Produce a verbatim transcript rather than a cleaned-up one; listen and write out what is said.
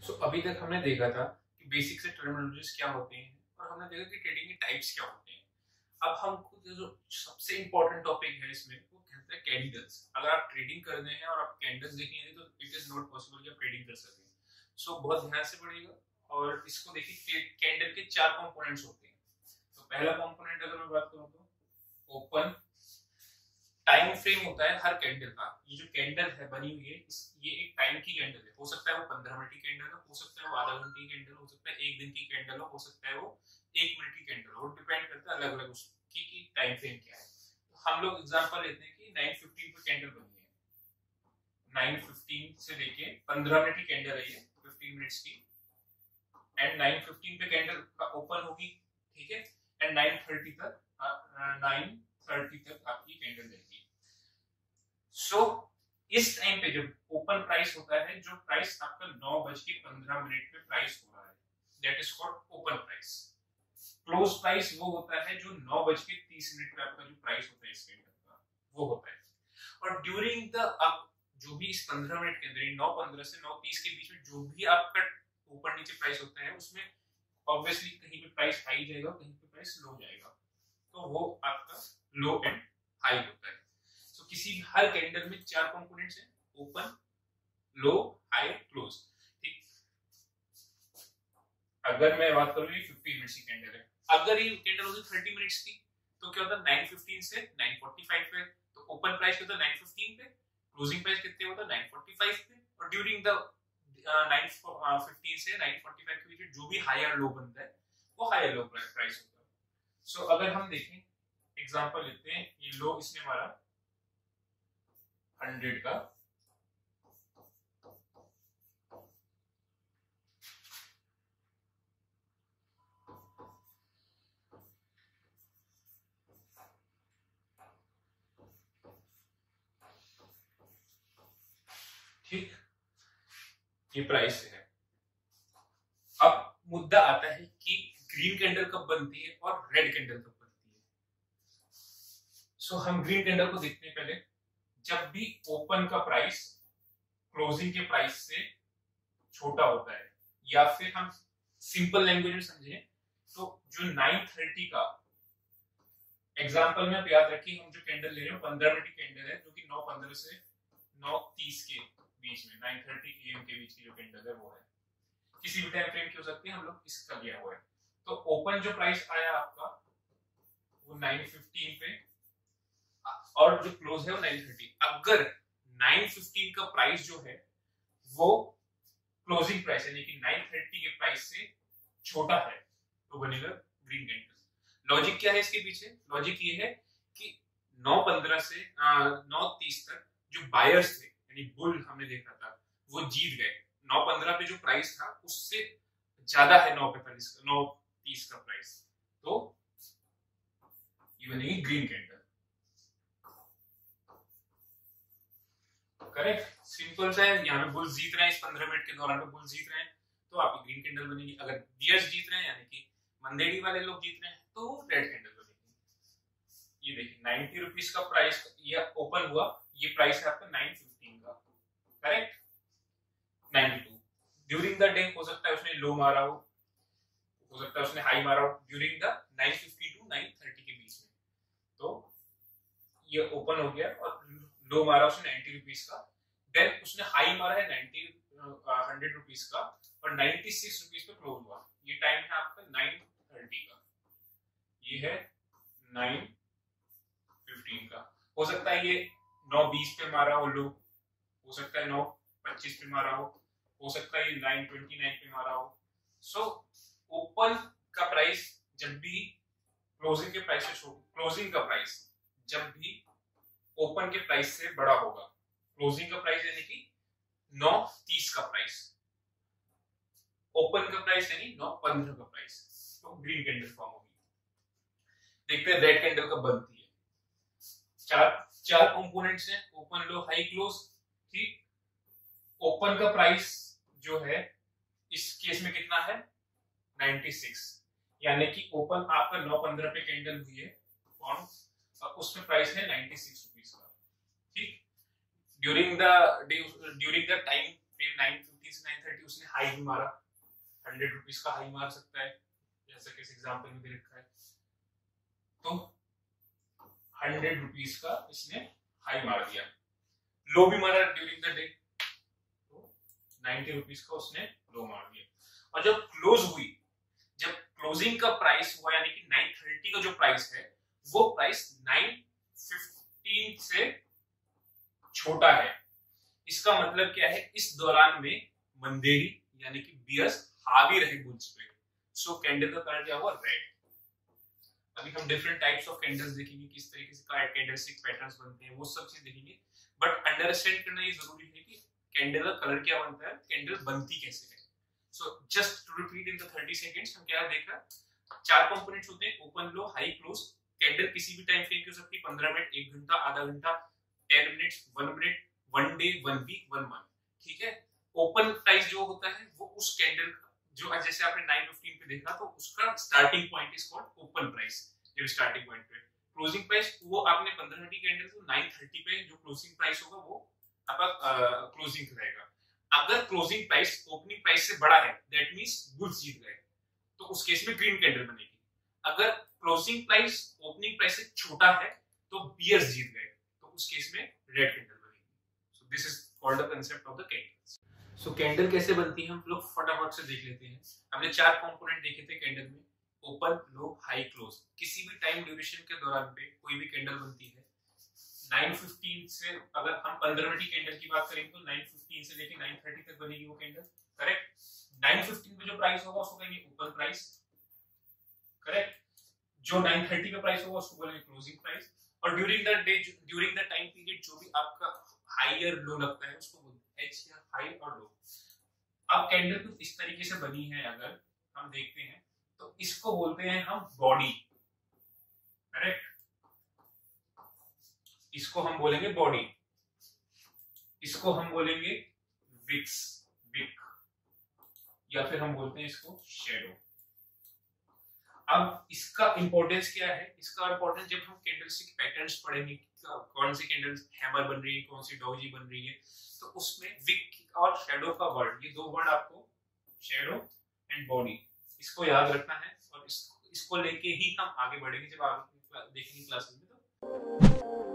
सो so, अभी तक हमने देखा था कि बेसिक से टर्मिनोलॉजीज क्या होते हैं और हमने देखा कि ट्रेडिंग के टाइप्स क्या होते हैं। अब हम जो सबसे इंपॉर्टेंट टॉपिक है इसमें वो कहते हैं कैंडल्स। अगर आप ट्रेडिंग कर रहे हैं और आप कैंडल्स देखेंगे तो इट इज नॉट पॉसिबल कि आप ट्रेडिंग कर सकें। सो so, बहुत ध्यान से पढ़िएगा और इसको देखिए। कैंडल के चार कंपोनेंट्स होते हैं। तो पहला कंपोनेंट अगर मैं बात करूं तो ओपन टाइम फ्रेम होता है हर कैंडल का। ये जो कैंडल है बनी हुई है ये एक टाइम की कैंडल है। हो सकता है वो पंद्रह मिनट की कैंडल हो, हो सकता है वो आधा घंटे की कैंडल हो, हो सकता है एक दिन की कैंडल हो, हो सकता है वो एक मिनट की कैंडल हो। डिपेंड करता है अलग अलग उसकी की टाइम फ्रेम क्या है। तो हम लोग एग्जांपल लेते हैं कि नाइन फिफ्टीन पे कैंडल बनी है। नाइन फिफ्टीन से लेके पंद्रह मिनट की कैंडल है ये, फिफ्टीन मिनट्स की। एंड नाइन फिफ्टीन पे कैंडल का ओपन होगी, ठीक है। एंड नाइन थर्टी तक नाइन थर्टी तक आपकी कैंडल रहेगी। सो so, इस टाइम पे जब ओपन प्राइस होता है, जो प्राइस आपका नौ बज के पंद्रह मिनट पे प्राइस हो रहा है, that is called open price. Close price वो होता है जो नौ बज के तीस मिनट पे आपका जो प्राइस होता है इस कैंडल का, वो होता है। और ड्यूरिंग द आप जो भी इस पंद्रह मिनट के अंदर नौ पंद्रह से नौ तीस के बीच में जो भी आपका ऊपर नीचे प्राइस होता है उसमें ऑब्वियसली कहीं पे प्राइस हाई जाएगा, कहीं पे प्राइस लो जाएगा। तो वो आपका लो एंड हाई होता है। सो so, किसी हर कैंडल में चार कंपोनेंट्स हैं, ओपन, लो, हाई, क्लोज, ठीक। अगर मैं बात करूं ये फिफ्टीन मिनट्स की कैंडल है, अगर ये कैंडल होगी थर्टी मिनट्स की तो क्या होता है नाइन फिफ्टीन से नाइन फोर्टी फाइव पे। तो ओपन प्राइस कितना नाइन फिफ्टीन पे, क्लोजिंग प्राइस कितने होता है नाइन फोर्टी फाइव पे। और ड्यूरिंग द नाइन फिफ्टीन से नाइन फोर्टी फाइव के बीच जो भी हायर लो बनता है वो हायर लो प्राइस होता है। सो so, अगर हम देखें एग्जांपल लेते हैं, ये लो इसने हमारा हंड्रेड का, ठीक, ये प्राइस है। अब मुद्दा आता है कि ग्रीन कैंडल कब बनती है और रेड कैंडल कब बनती है। सो so, हम ग्रीन कैंडल को देखते हैं पहले। जब भी ओपन का प्राइस क्लोजिंग के प्राइस से छोटा होता है, या फिर हम सिंपल लैंग्वेज में समझें तो जो नाइन थर्टी का एग्जांपल में याद रखिए, हम जो कैंडल ले रहे हैं पंद्रह मिनट की कैंडल है जो कि नौ पंद्रह से नौ तीस के बीच में, नाइन थर्टी ए एम के बीच की जो कैंडल है वो है। किसी भी टाइम फ्रेम की हो सकती है, हम लोग इसका लिया हुआ है। तो ओपन जो प्राइस आया आपका वो नाइन फिफ्टीन पे और जो क्लोज है वो नाइन थर्टी। अगर नाइन फिफ्टीन का प्राइस जो है वो क्लोजिंग प्राइस यानी कि नाइन थर्टी के प्राइस से छोटा है तो बनेगा ग्रीन कैंडल। लॉजिक क्या है इसके पीछे? लॉजिक ये है कि नौ पंद्रह से नौ तीस तक जो बायर्स थे यानी बुल हमने देखा था वो जीत गए। नौ पंद्रह पे जो प्राइस था उससे ज्यादा है नौ पैंतालीस का, नौ तीस का प्राइस, तो ये बनेगी ग्रीन कैंडल। करेक्ट, सिंपल सा है। यहाँ पे बुल जीत रहे हैं, इस पंद्रह मिनट के दौरान पे बुल जीत रहे हैं तो आपकी ग्रीन कैंडल बनेगी। अगर बियर्स जीत रहे हैं यानी कि मंदेड़ी वाले लोग जीत रहे हैं तो रेड कैंडल बनेगी। ये देखिए नाइन्टी रुपीज का प्राइस ये ओपन हुआ, ये प्राइस है आपका नाइन फिफ्टीन का, correct, ninety two. During the day हो सकता है उसने लो मारा हो, हो सकता है उसने हाई मारा हो during the nine fifty to nine thirty के बीच में। तो ये ओपन हो गया और लो मारा उसने नाइन्टी रुपीज का, देन उसने हाई मारा है नाइन्टी हंड्रेड रुपीज का और नाइन्टी सिक्स रुपीज पे क्लोज हुआ। ये टाइम है आपका नाइन थर्टी का, ये है नाइन फिफ्टीन का। हो सकता है ये नौ बीस पे मारा हो लो, हो सकता है नौ पच्चीस पे मारा हो, हो सकता है ये नाइन ट्वेंटी नाइन पे मारा हो। सो ओपन का प्राइस जब भी क्लोजिंग के प्राइस से क्लोजिंग का प्राइस जब भी ओपन के प्राइस से बड़ा होगा, क्लोजिंग का प्राइस यानी कि नौ तीस का प्राइस, ओपन का प्राइस यानी नौ पंद्रह का प्राइस, तो ग्रीन कैंडल फॉर्म होगी। देखते हैं रेड कैंडल कब बनती है। चार चार कंपोनेंट्स हैं, ओपन, लो, हाई, क्लोज, ठीक। ओपन का प्राइस जो है इस केस में कितना है नाइन्टी सिक्स, यानी कि ओपन आपका नौ पंद्रह पे कैंडल हुई है फॉर्म, उसमें प्राइस है नाइन्टी सिक्स रुपीस का, ठीक। During the during the time frame nine fifty thirty से नाइन थर्टी उसने हाई भी मारा, हंड्रेड रुपीज का हाई मार सकता है, जैसा कि इस एग्जांपल में दे रखा है। तो हंड्रेड रुपीज का इसने हाई मार दिया, लो भी मारा ड्यूरिंग द डे, तो नाइन्टी रुपीज का उसने लो मार दिया। और जब क्लोज हुई, जब क्लोजिंग का प्राइस हुआ यानी कि नाइन थर्टी का जो प्राइस है वो प्राइस नाइन फिफ्टीन से छोटा है, इसका मतलब क्या है, इस दौरान में मंदेरी यानी कि बियर्स हावी रहे बुल्स पे। सो कैंडल का कलर क्या हुआ, रेड। अभी हम डिफरेंट टाइप्स ऑफ कैंडल्स देखेंगे, किस तरीके से कैंडलस्टिक पैटर्न्स बनते हैं, वो सब चीज देखेंगे। बट अंडरस्टैंड करना ये जरूरी है कि कैंडल का कलर क्या बनता है, कैंडल बनती कैसे है। So just to repeat in the thirty seconds, हम क्या देखा, चार कंपोनेंट्स होते हैं, open, low, high, close. Candle किसी भी टाइम फ्रेम की हो सकती है, पंद्रह मिनट, एक घंटा, आधा घंटा, ten minutes, one minute, one day, one week, one month, ठीक है। ओपन प्राइस जो होता है वो उस कैंडल का, जो जैसे आपने नाइन फिफ्टीन पे देखा, तो उसका starting point is called open price, जब स्टार्टिंग पॉइंट पे। क्लोजिंग प्राइस वो आपने पंद्रह घंटे कैंडल तो नाइन थर्टी पे जो क्लोजिंग प्राइस होगा वो आपका क्लोजिंग रहेगा। अगर क्लोजिंग प्राइस ओपनिंग प्राइस से बड़ा है, दैट मींस बुल्स जीत गए, तो उस केस में ग्रीन कैंडल बनेगी। अगर क्लोजिंग प्राइस ओपनिंग प्राइस से छोटा है तो बियर्स जीत गए, तो उस केस में रेड कैंडल बनेगी। So this is called the concept of the candles. So candle कैसे बनती है हम लोग फटाफट से देख लेते हैं। हमने चार कंपोनेंट देखे थे कैंडल में, ओपन, लो, हाई, क्लोज। किसी भी टाइम ड्यूरेशन के दौरान पे कोई भी कैंडल बनती है। नाइन फिफ्टीन से अगर हम पंद्रह मिनट की कैंडल की बात करें तो नाइन फिफ्टीन से लेके नाइन थर्टी तक बनेगी वो कैंडल, करेक्ट। नाइन फिफ्टीन पे जो प्राइस होगा उसको कहेंगे ओपन प्राइस, करेक्ट। जो नाइन थर्टी पे प्राइस होगा उसको बोलेंगे क्लोजिंग प्राइस। और during the day, during the time period जो भी आपका हाई और लो लगता है उसको बोलते हैं एच या हाई और लो। अब कैंडल कुछ इस तरीके से बनी है, अगर हम देखते हैं तो इसको बोलते हैं हम बॉडी, करेक्ट। इसको हम बोलेंगे बॉडी, इसको हम बोलेंगे विक्स, विक, या फिर हम बोलते हैं इसको शेडो। अब इसका इंपॉर्टेंस क्या है, इसका इंपॉर्टेंस जब हम कैंडलस्टिक पैटर्न्स पढ़ेंगे, कौन सी कैंडल हैमर बन रही है, कौन सी डोजी बन रही है, तो उसमें विक और शेडो का वर्ड, ये दो वर्ड आपको, शेडो एंड बॉडी, इसको याद रखना है। और इसको, इसको लेके ही हम आगे बढ़ेंगे जब आगे देखेंगे क्लास में। तो